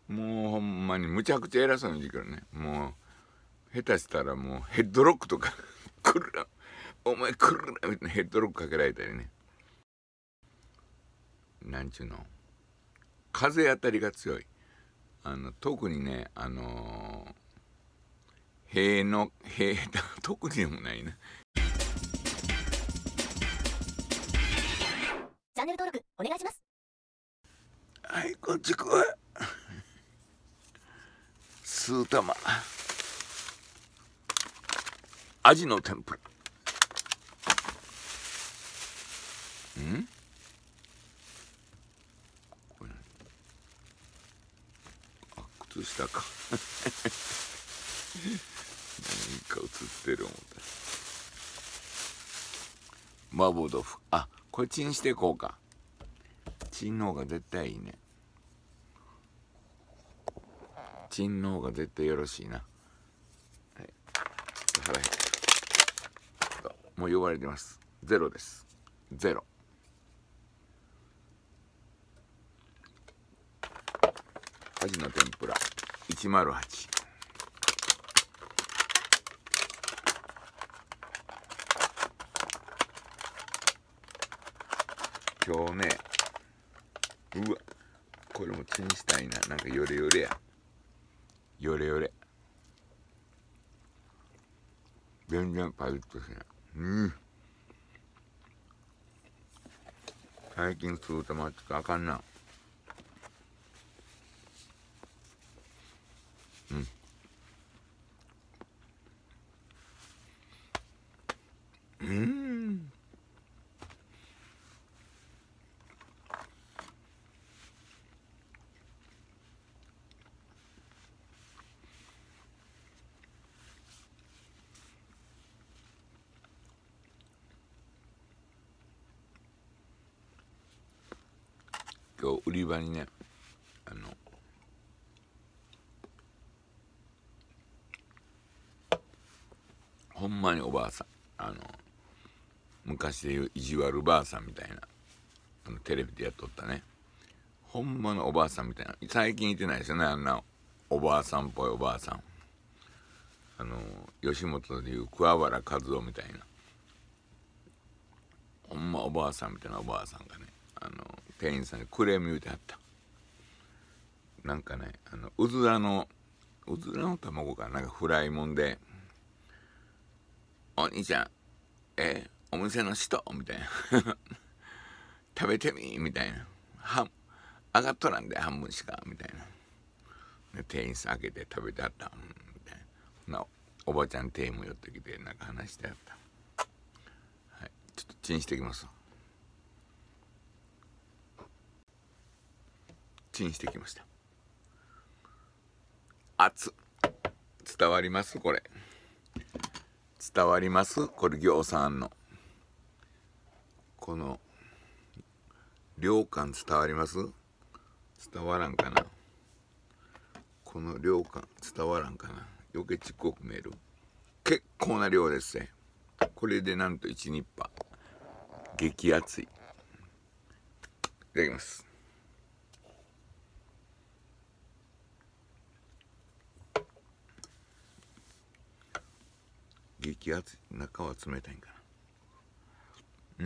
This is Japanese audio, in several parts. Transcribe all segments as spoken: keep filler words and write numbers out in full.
もうほんまにむちゃくちゃ偉そうに言うけどね、もう下手したらもうヘッドロックとか来るなお前来るなみたいなヘッドロックかけられたりね、なんちゅうの、風当たりが強い。あの特にね、あのー、塀の塀特にでもないな。 チャンネル登録お願いします。 はい、こっち来い。スー玉アジの天ぷら。んこれあ、靴下か何か映ってる思った麻婆豆腐。あ、これチンしていこうか。チンの方が絶対いいね。チンの方が絶対よろしいな。はい、ちょっと腹減った。もう呼ばれてます。ゼロです。ゼロ。アジの天ぷらいちまるはち。今日ね、うわ、これもチンしたいな。なんかヨレヨレや。ヨレヨレ。全然パリッとしない。うん。最近スー玉ってあかんな。うん。うん。今日売り場にね、あのほんまにおばあさん、あの昔でいう意地悪ばあさんみたいな、あのテレビでやっとったね、ほんまのおばあさんみたいな。最近いてないですよね、あんなおばあさんっぽいおばあさん。あの吉本でいう桑原和夫みたいな、ほんまおばあさんみたいなおばあさんがね、あの店員さんにクレーム言うてはった。なんかね、あのうずらのうずらの卵かなんかフライもんで、お兄ちゃん、えお店の人みたいな食べてみみたいな、は上がっとらんで半分しかみたいな、店員さん開けて食べてはった、みたいな。おばちゃん店員も寄ってきてなんか話してはった。はい、ちょっとチンしてきます。チンしてきました。熱っ。伝わりますこれ。伝わりますこれ。行さんのこの量感伝わります？伝わらんかな。この量感伝わらんかな。余計ちっこく見える。結構な量ですね。これでなんといちニッパー。激熱い。いただきます。激熱い。中は冷たいんかな。うん。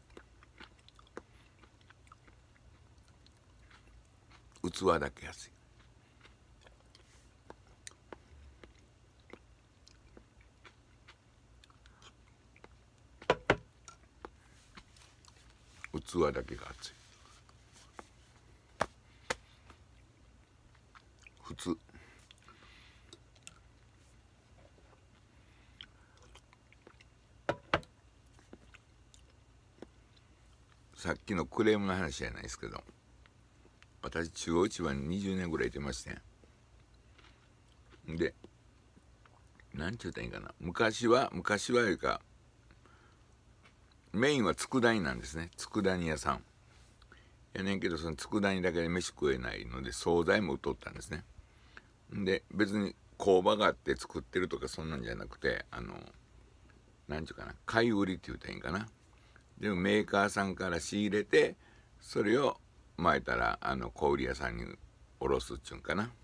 器だけ熱い。器だけが熱い。普通。さっきのクレームの話じゃないですけど、私中央市場ににじゅうねんぐらいいてまして、でなんて言ったらいいかな、昔は昔はいうかメインは佃煮なんですね。佃煮屋さんやねんけど、その佃煮だけで飯食えないので惣菜も売っとったんですね。で別に工場があって作ってるとかそんなんじゃなくて、あのなんちゅうかな、買い売りって言ったらいいんかな。でもメーカーさんから仕入れて、それを巻いたらあの小売屋さんにおろすっちゅうんかな。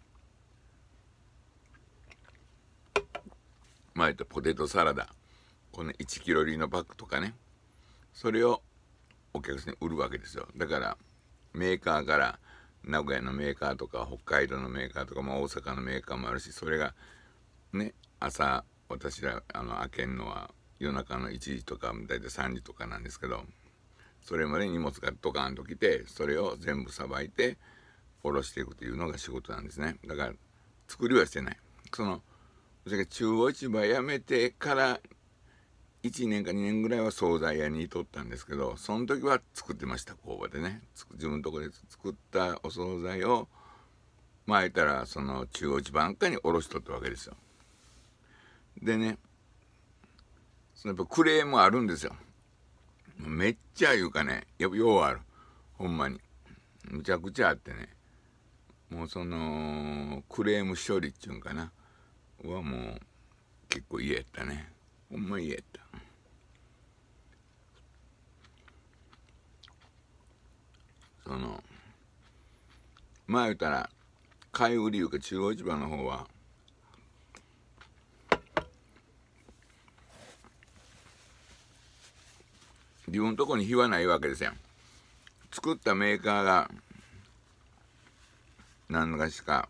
前とポテトサラダ、このいちキロ入りのパックとかね、それをお客さんに売るわけですよ。だからメーカーから、名古屋のメーカーとか北海道のメーカーとか、まあ、大阪のメーカーもあるし、それがね、朝私らあの開けんのは夜中のいちじとか大体さんじとかなんですけど、それまで荷物がドカーンと来て、それを全部さばいて下ろしていくというのが仕事なんですね。だから作りはしてない。その私が中央市場辞めてからいちねんかにねんぐらいは惣菜屋にいとったんですけど、その時は作ってました、工場でね。自分のところで作ったお惣菜をまあ言ったらその中央市場なんかに卸しとったわけですよ。でね、そのやっぱクレームあるんですよ。めっちゃいうかね、やっぱようある。ほんまに。むちゃくちゃあってね。もうその、クレーム処理っちゅうんかな。はもう結構嫌やったね。ほんま嫌やった。その、まあ言うたら、買い売りいうか中央市場の方は、自分のとこに非はないわけですよ。作ったメーカーが何かしか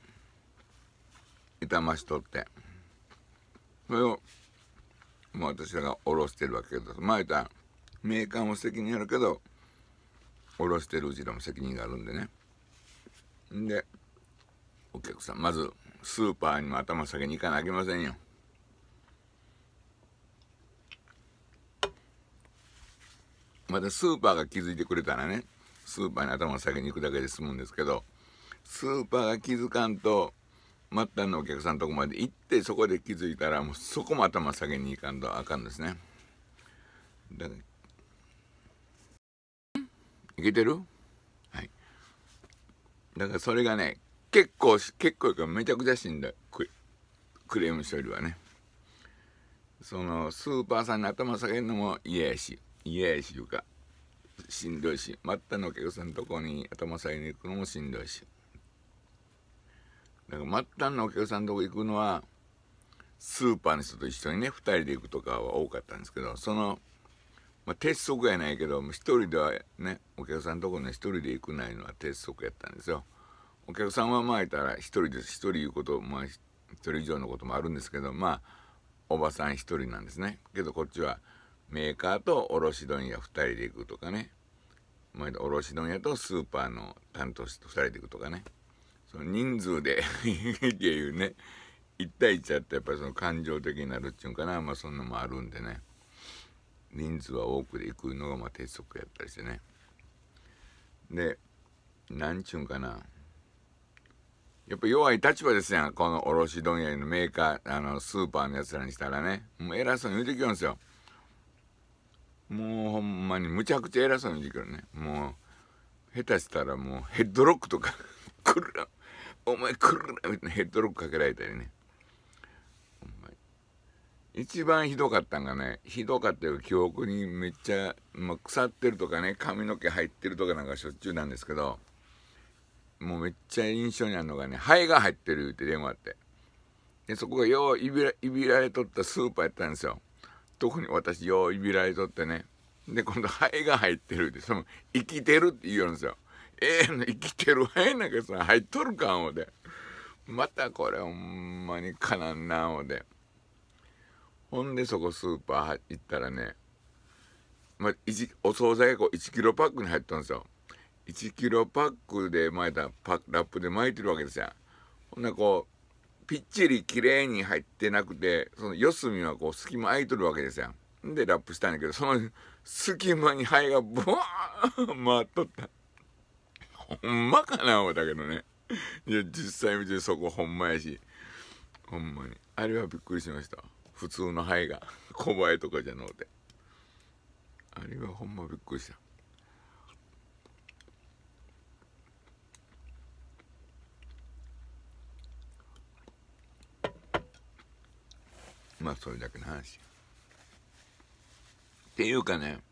傷ましとって、それをもう私らが下ろしてるわけです。まあ言ったらメーカーも責任あるけど、下ろしてるうちらも責任があるんでね。んでお客さん、まずスーパーにも頭下げに行かなきゃいけませんよ。またスーパーが気づいてくれたらね、スーパーに頭を下げに行くだけで済むんですけど、スーパーが気づかんと末端のお客さんのとこまで行って、そこで気づいたらもうそこも頭下げに行かんとあかんですね。だからいけてる？はい。だからそれがね、結構結構かめちゃくちゃしんどい、クレーム処理はね。そのスーパーさんに頭下げるのも嫌やし、嫌やしいうかしんどいし、末端のお客さんのとこに頭下げに行くのもしんどいし。だから末端のお客さんのとこ行くのはスーパーの人と一緒にねふたりで行くとかは多かったんですけど、その、まあ、鉄則やないけど一人ではね、お客さんのとこに一人で行くないのは鉄則やったんですよ。お客さんはまあいたら一人です。一人いうこと、まあ一人以上のこともあるんですけど、まあおばさん一人なんですね。けどこっちはメーカーと卸問屋ふたりで行くとかね、まあ、卸問屋とスーパーの担当者とふたりで行くとかね、その人数でっていうね、いち対いちやってやっぱりその感情的になるっていうんかな、まあそんなのもあるんでね、人数は多くで行くのがまあ鉄則やったりしてね。で、なんちゅうんかな、やっぱ弱い立場ですやん、この卸問屋のメーカー、あのスーパーのやつらにしたらね、もう偉そうに言うてきよんですよ。もうほんまにむちゃくちゃ偉そうに言うてきよるね。もう下手したらもうヘッドロックとか来るな、お前来るなみたいなヘッドロックかけられたりね。ほんまに一番ひどかったんがね、ひどかったよ、記憶にめっちゃ、まあ、腐ってるとかね、髪の毛入ってるとかなんかしょっちゅうなんですけど、もうめっちゃ印象にあるのがね、灰が入ってるって電話あって、でそこがよういびらいびられとったスーパーやったんですよ。特に私よういびられとってね、で今度灰が入ってるって、その生きてるって言うんですよ。ええー、生きてる灰なんかさ入っとるかんおで、またこれほんまにかなんなおで、ほんでそこスーパー行ったらね、まあ、お惣菜がこういちキロパックに入ったんですよ。いちキロパックで巻いたパッラップで巻いてるわけですよ。ほんなこうぴっちりきれいに入ってなくて、その四隅はこう隙間空いとるわけですよ。でラップしたんだけど、その隙間に灰がブワーン回っとった。ほんまかな思ったけどね。いや実際見てそこほんまやし、ほんまにあれはびっくりしました。普通の灰が小映えとかじゃのうて、あれはほんまびっくりした。まあそれだけの話っていうかね、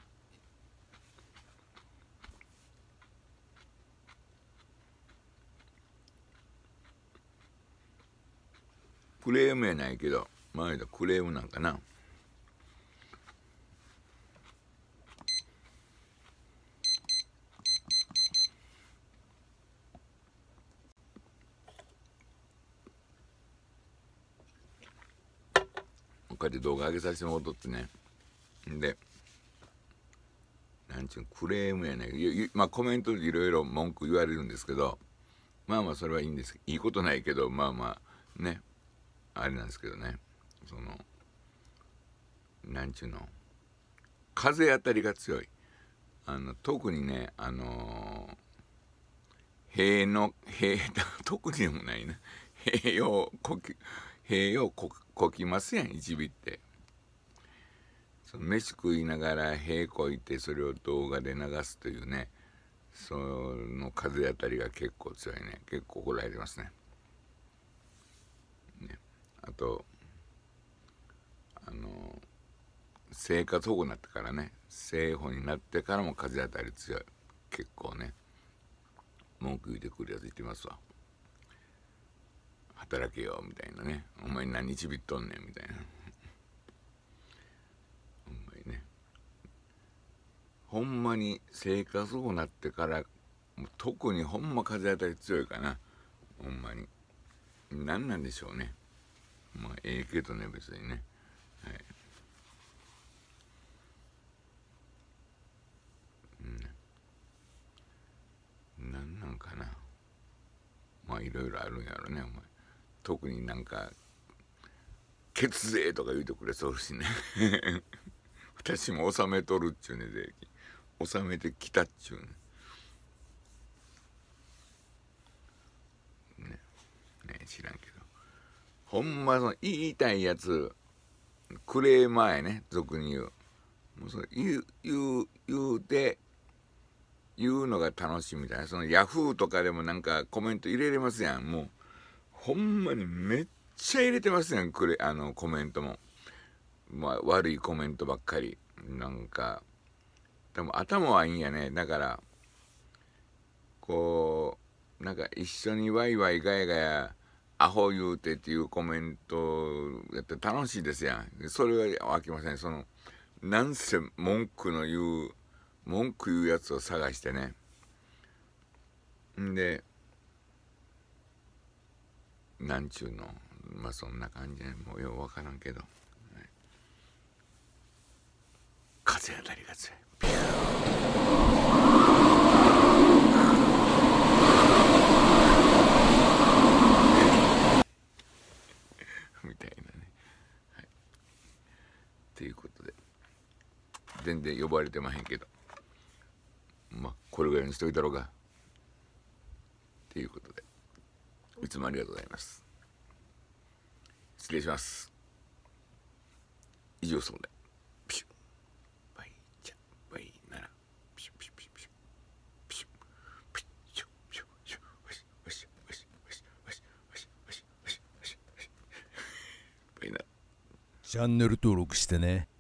クレームやないけど、前だクレームなんかな。こうやって動画上げさせてもらうとってね。で、なんちゅうクレームやねん。まあコメントでいろいろ文句言われるんですけど、まあまあそれはいいんです。いいことないけど、まあまあね、あれなんですけどね。その、なんちゅうの、風当たりが強い。あの特にね、あのー、塀の、塀、特にでもないな。塀をこき、塀をここきますやん、一尾って。その飯食いながら塀こいてそれを動画で流すというね、その風当たりが結構強いね。結構怒られてますね。ね、あとあの生活保護になってからね、生保になってからも風当たり強い。結構ね、文句言ってくるやついてますわ。働けよみたいなね、お前何日びっとんねんみたいな。ほんまにね、ほんまに生活保護になってから特にほんま風当たり強いかな。ほんまに何なんでしょうね。まあええけどね、別にね。はい、うん、なんなんかな。まあいろいろあるんやろね、お前。特になんか血税とか言うてくれそうしね。私も納めとるっちゅうね、税金納めてきたっちゅうね。ねね、知らんけど、ほんまその言いたいやつクレーマーやね、俗に言う。もうそれ言う言う言うて言うのが楽しいみたいな。そのヤフーとかでもなんかコメント入れれますやん。もうほんまにめっちゃ入れてますやん、くれあのコメントも。まあ悪いコメントばっかり。なんかでも頭はいいんやね。だからこうなんか一緒にワイワイガヤガヤアホ言うてっていうコメントやって楽しいですやん。それは飽きません。そのなんせ文句の言う文句言うやつを探してね。んでなんちゅうの、まあそんな感じで、もうよう分からんけど、はい、風当たりが強い。ピューみたいなね。はい、ということで全然呼ばれてまへんけど、まあこれぐらいにしといたろうか。ということでいつもありがとうございます。失礼します。以上そうで。ピシュバイチャバイならピシュピシュピシュピシュピシュピシュピシュピシュピシュピシュピシュピシュピシュピシュピシュピシュピシュピシュバイなら。 チャンネル登録してね。